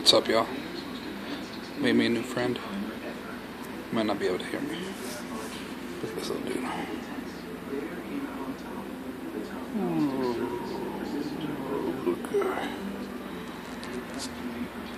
What's up, y'all? Made me a new friend. Might not be able to hear me. Look at this little dude. Oh, good guy.